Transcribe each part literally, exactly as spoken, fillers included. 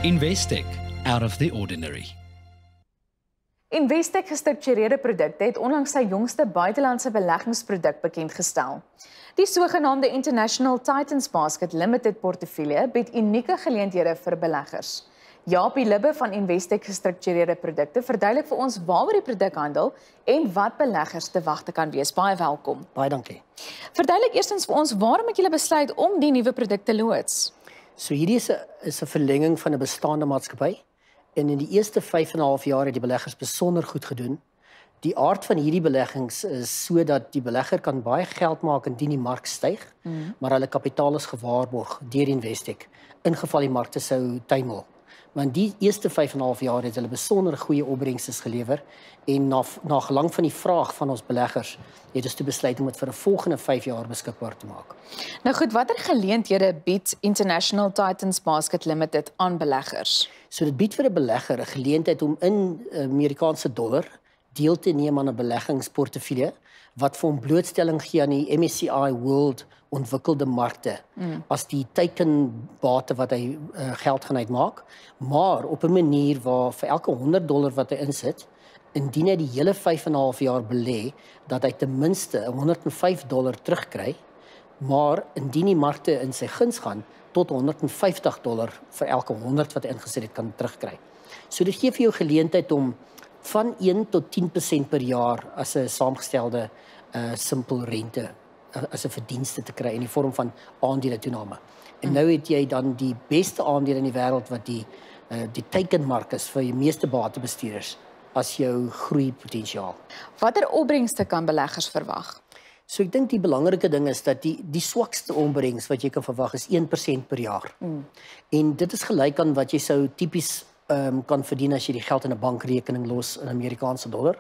Investec, out of the ordinary. Investec Gestruktureerde Produkte het onlangs sy jongste buitelandse beleggingsproduk bekendgestel. Die sogenaamde International Titans Basket Limited portefeulje bied unieke geleenthede vir beleggers. Japie Libbe van Investec Gestruktureerde Produkte verduidelik vir ons waaroor die produk handel en wat beleggers te wagte kan wees. Baie welkom. Baie dankie. Verduidelik eerstens vir ons waarom het julle besluit om die nuwe produk te loods? So hierdie is 'n is 'n verlenging van 'n bestaande maatskappy. En in die eerste vyf en 'n half jaar het die beleggers besonder goed gedoen. Die aard van hierdie beleggings is sodat die belegger kan baie geld maak indien die mark styg, mm. maar hulle kapitaal is gewaarborg deur Investec in geval die markte sou tuimel. Maar in die eerste vyf en 'n half jaar het hulle besonder goeie opbrengste gelewer en na na gelang van die vraag van ons beleggers het ons toe besluit om dit vir 'n volgende vyf jaar beskikbaar te maak. Nou goed, watter geleenthede bied International Titans Basket Limited aan beleggers? So dit bied vir 'n belegger 'n geleentheid om in Amerikaanse dollar deel te neem aan 'n beleggingsportefeulje wat vir hom blootstelling gee aan die M S C I World ontwikkelde markte mm. as die teikenbate wat hy uh, geld gaan uitmaak, maar op 'n manier waar vir elke honderd dollar wat hy insit, indien hy die hele vyf en 'n half jaar belê, dat hy ten minste honderd en vyf dollar terugkry, maar indien die markte in sy guns gaan, tot honderd en vyftig dollar vir elke honderd wat hy ingesit het kan terugkry. So dit gee vir jou geleentheid om van een tot tien persent per jaar as 'n saamgestelde uh, simpel rente as 'n verdienste te kry in die vorm van aandele toename. En nou het jy dan die beste aandele in die wêreld wat die uh, die teikenmark is vir die meeste batebestuurders as jou groeipotensiaal. Watter opbrengste kan beleggers verwag? So ek dink die belangrike ding is dat die die swakste opbrengs wat jy kan verwag is een persent per jaar. Mm. En dit is gelyk aan wat jy sou tipies um, kan verdien as jy die geld in 'n bankrekening los in Amerikaanse dollar.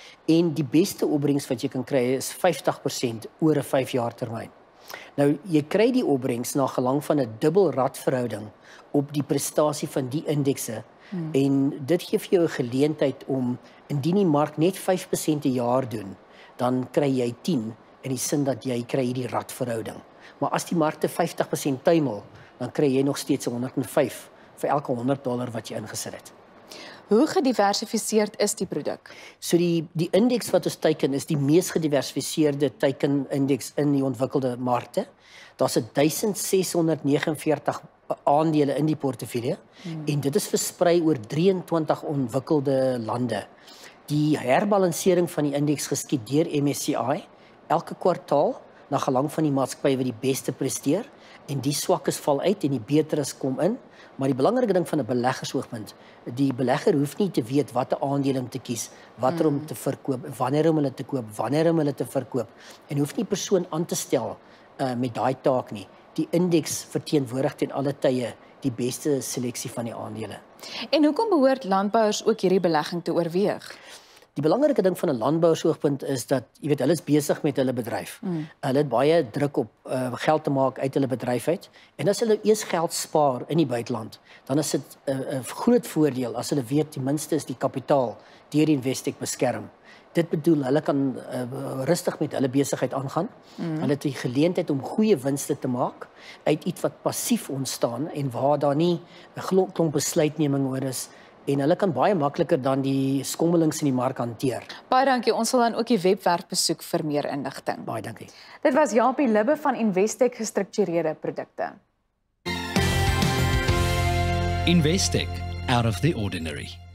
En die beste opbrengs wat jy kan kry is vyftig persent oor 'n vyf jaar termyn. Nou jy kry die opbrengs na gelang van 'n dubbelradverhouding op die prestasie van die indekse. Hmm. En dit gee vir jou 'n geleentheid om indien die mark net vyf persent per jaar doen, dan kry jy tien in die sin dat jy kry hierdie radverhouding. Maar as die markte vyftig persent tuimel, dan kry jy nog steeds honderd en vyf vir elke honderd dollar wat jy ingesit het. Hoe gediversifiseerd is die produk? So die die indeks wat ons teiken is die mees gediversifiseerde teikenindeks in die ontwikkelde markte. Daar's duisend ses honderd neges en veertig aandele in die portefeulje hmm. en dit is versprei oor drie en twintig ontwikkelde lande. Die herbalansering van die indeks geskied deur M S C I elke kwartaal na gelang van die maatskappy wat die beste presteer en die swakkes val uit en die beteres kom in. Maar die belangrike ding van 'n beleggersoogpunt, die belegger hoef nie te weet watter aandele om te kies, watter om te verkoop, wanneer om hulle te koop, wanneer om hulle te verkoop en hoef nie persoon aan te stel uh, met daai taak nie. Die indeks verteenwoordig ten alle tye die beste seleksie van die aandele. En hoekom behoort landbouers ook hierdie belegging te oorweeg? Die belangrike ding van 'n landbouoogpunt is dat, jy weet, hulle is besig met hulle bedryf. Mm. Hulle het baie druk op uh, geld te maak uit hulle bedryf uit. En as hulle eers geld spaar in die buiteland, dan is dit 'n uh, uh, groot voordeel as hulle weet ten minste is die kapitaal deur Investec beskerm. Dit bedoel hulle kan uh, rustig met hulle besigheid aangaan. Mm. Hulle het die geleentheid om goeie winste te maak uit iets wat passief ontstaan en waar daar nie 'n klomp besluitneming oor is. En hulle kan baie makliker dan die skommelings in die mark hanteer. Baie dankie. Ons sal dan ook die webwerf besoek vir meer inligting. Baie dankie. Dit was Japie Libbe van Investec Gestruktureerde Produkte. Investec, out of the ordinary.